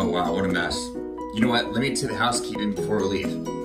Oh wow, what a mess. You know what? Let me tip housekeeping before we leave.